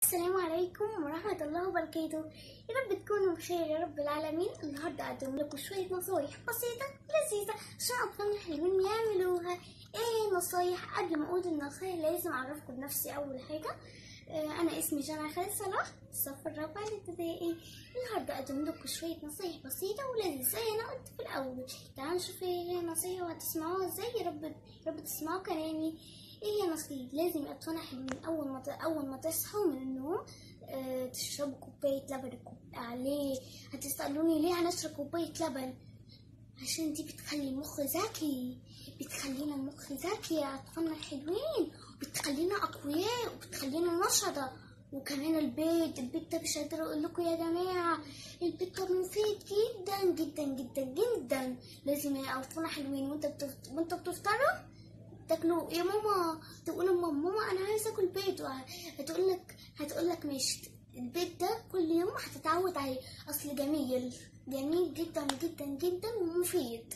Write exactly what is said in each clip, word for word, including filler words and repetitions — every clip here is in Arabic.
السلام عليكم ورحمة الله وبركاته. يا رب تكونوا بخير يا رب العالمين. النهاردة أقدم لكم شوية نصايح بسيطة لذيذة عشان أطفالنا الحلوين يعملوها. ايه نصايح؟ قبل ما أقول النصايح لازم أعرفكم بنفسي. أول حاجة آه أنا اسمي جنى خالد صلاح، الصف الرابع الابتدائي. النهاردة أقدم لكم شوية نصايح بسيطة ولذيذة زي أنا قلت في الأول. تعالوا نشوف ايه هي النصايح وهتسمعوها ازاي. يا رب يا رب تسمعوا كلامي. ايه هي نصيحة؟ لازم اطفالنا حلوين اول ما اول ما تصحوا من النوم اه تشربوا كوباية لبن عليه. هتسألوني ليه هنشرب كوباية لبن؟ عشان دي بتخلي المخ ذكي، بتخلينا المخ ذكي يا اطفالنا الحلوين، بتخلينا اقوياء وبتخلينا نشطة. وكمان البيض البيض ده مش قادرة اقول لكم يا جماعة، البيض ده مفيد جدا جدا جدا جدا. لازم يا اطفالنا حلوين وانت بتفت... وانت بتفطروا تاكلوا. يا ماما تقول ماما ماما انا عايزه اكل بيض، هتقول لك هتقول لك ماشي. البيض ده كل يوم هتتعود عليه، اصل جميل جميل جدا جدا جدا ومفيد.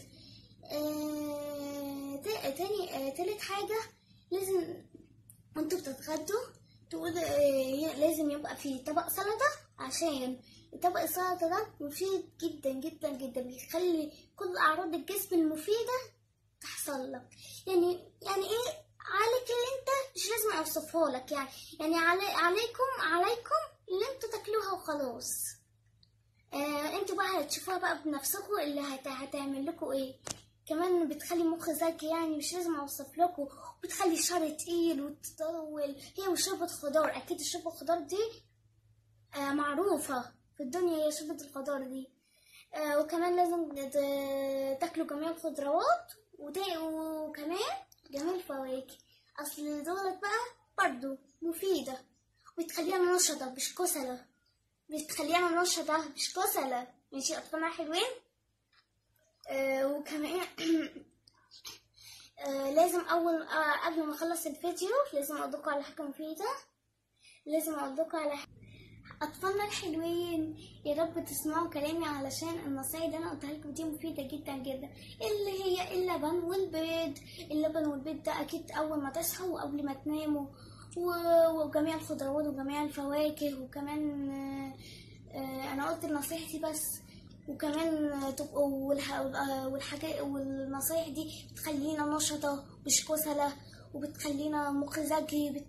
آه تاني آه تالت حاجه، لازم وانتوا بتتغدوا تقول آه لازم يبقى فيه طبق سلطه، عشان طبق السلطه ده مفيد جدا جدا جدا، بيخلي كل اعراض الجسم المفيده تحصل لك. يعني يعني ايه عليك اللي انت مش لازم اوصفها لك، يعني يعني علي عليكم عليكم اللي انتوا تاكلوها وخلاص. آه انتوا بقى هتشوفوها بقى بنفسكم اللي هت... هتعمل لكم ايه. كمان بتخلي المخ ذكي، يعني مش لازم اوصف لكم. بتخلي الشعر تقيل وتطول. هي وشوربة خضار، اكيد شوربة الخضار دي آه معروفة في الدنيا، هي شوربة الخضار دي. آه وكمان لازم تاكلوا جميع الخضروات وكمان جميع الفواكه، اصل دولت بقى برضو مفيدة وبتخلينا نشطة مش كسلة، بتخلينا نشطة مش كسلة. ماشي اطفالنا حلوين. آه وكمان آه لازم اول آه قبل ما اخلص الفيديو لازم اقولكوا على حاجة مفيدة. لازم اقولكوا على حاجة. اطفالنا الحلوين يا رب تسمعوا كلامي، علشان النصايح اللي انا قلتها لكم دي مفيده جدا جدا، اللي هي اللبن والبيض. اللبن والبيض ده اكيد اول ما تصحوا وقبل ما تناموا، وجميع الخضروات وجميع الفواكه. وكمان انا قلت نصيحتي بس. وكمان تبقوا والحاجات والنصايح دي بتخلينا نشطه مش كسله، وبتخلينا مخ ذكي،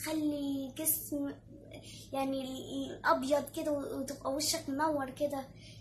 بتخلي جسم يعني الابيض كده وتبقى وشك منور كده.